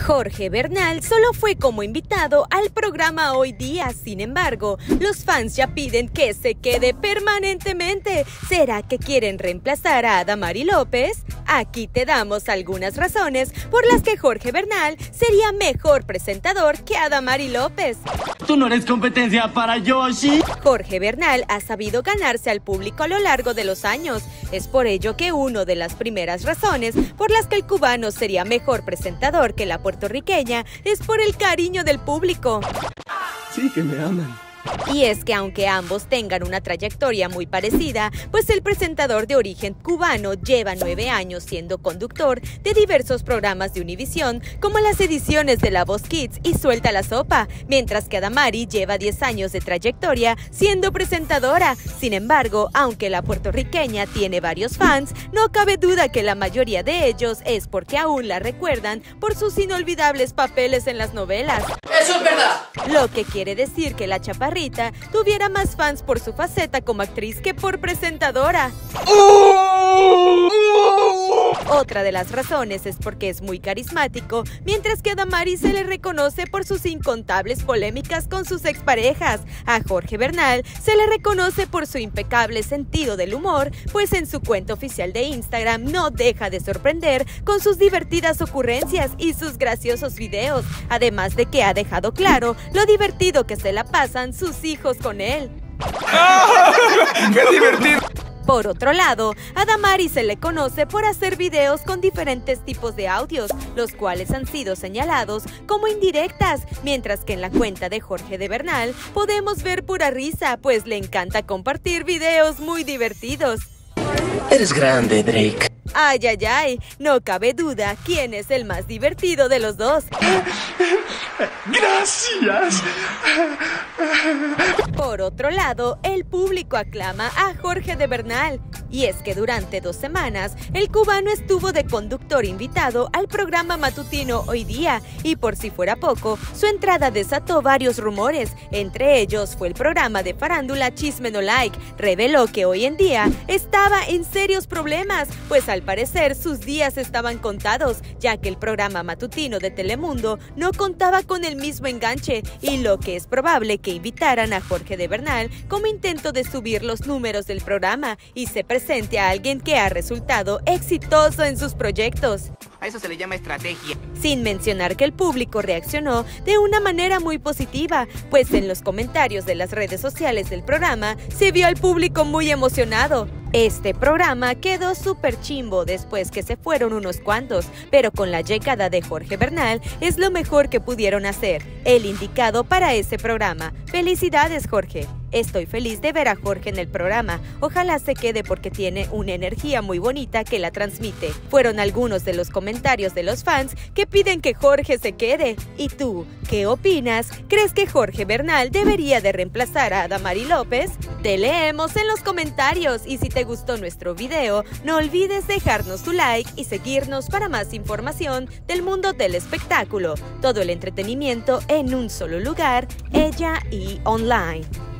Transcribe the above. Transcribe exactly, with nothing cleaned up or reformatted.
Jorge Bernal solo fue como invitado al programa Hoy Día. Sin embargo, los fans ya piden que se quede permanentemente. ¿Será que quieren reemplazar a Adamari López? Aquí te damos algunas razones por las que Jorge Bernal sería mejor presentador que Adamari López. ¿Tú no eres competencia para Yoshi? Jorge Bernal ha sabido ganarse al público a lo largo de los años. Es por ello que una de las primeras razones por las que el cubano sería mejor presentador que la puertorriqueña es por el cariño del público. Sí, que me aman. Y es que aunque ambos tengan una trayectoria muy parecida, pues el presentador de origen cubano lleva nueve años siendo conductor de diversos programas de Univisión, como las ediciones de La Voz Kids y Suelta la Sopa, mientras que Adamari lleva diez años de trayectoria siendo presentadora. Sin embargo, aunque la puertorriqueña tiene varios fans, no cabe duda que la mayoría de ellos es porque aún la recuerdan por sus inolvidables papeles en las novelas. ¡Eso es verdad! Lo que quiere decir que la chaparrita tuviera más fans por su faceta como actriz que por presentadora. Otra de las razones es porque es muy carismático, mientras que a Adamari se le reconoce por sus incontables polémicas con sus exparejas. A Jorge Bernal se le reconoce por su impecable sentido del humor, pues en su cuenta oficial de Instagram no deja de sorprender con sus divertidas ocurrencias y sus graciosos videos, además de que ha dejado claro lo divertido que se la pasan sus hijos con él. ¡Qué divertido! Por otro lado, a Adamari se le conoce por hacer videos con diferentes tipos de audios, los cuales han sido señalados como indirectas, mientras que en la cuenta de Jorge de Bernal podemos ver pura risa, pues le encanta compartir videos muy divertidos. Eres grande, Drake. Ay, ay, ay, no cabe duda quién es el más divertido de los dos. ¡Gracias! Por otro lado, el público aclama a Jorge de Bernal. Y es que durante dos semanas, el cubano estuvo de conductor invitado al programa matutino Hoy Día. Y por si fuera poco, su entrada desató varios rumores. Entre ellos fue el programa de farándula Chisme No Like. Reveló que hoy en día estaba en serios problemas, pues al parecer sus días estaban contados, ya que el programa matutino de Telemundo no contaba con el mismo enganche, y lo que es probable que invitaran a Jorge de Bernal como intento de subir los números del programa y se presente a alguien que ha resultado exitoso en sus proyectos. A eso se le llama estrategia. Sin mencionar que el público reaccionó de una manera muy positiva, pues en los comentarios de las redes sociales del programa se vio al público muy emocionado. Este programa quedó súper chimbo después que se fueron unos cuantos, pero con la llegada de Jorge Bernal es lo mejor que pudieron hacer, el indicado para ese programa. ¡Felicidades, Jorge! Estoy feliz de ver a Jorge en el programa. Ojalá se quede porque tiene una energía muy bonita que la transmite. Fueron algunos de los comentarios de los fans que piden que Jorge se quede. ¿Y tú, qué opinas? ¿Crees que Jorge Bernal debería de reemplazar a Adamari López? Te leemos en los comentarios y si te gustó nuestro video, no olvides dejarnos tu like y seguirnos para más información del mundo del espectáculo. Todo el entretenimiento en un solo lugar, Ella y Online.